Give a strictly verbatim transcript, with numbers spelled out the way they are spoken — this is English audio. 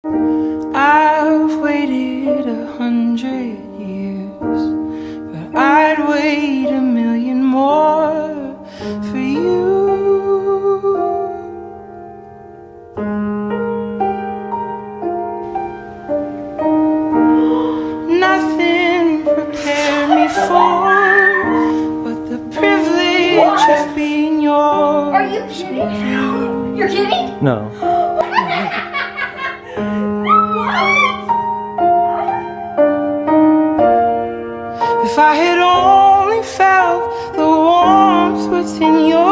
I've waited a hundred years, but I'd wait a million more for you. Nothing prepared me for but the privilege what? Of being yours. Are you kidding? You're kidding? No. If I had only felt the warmth within your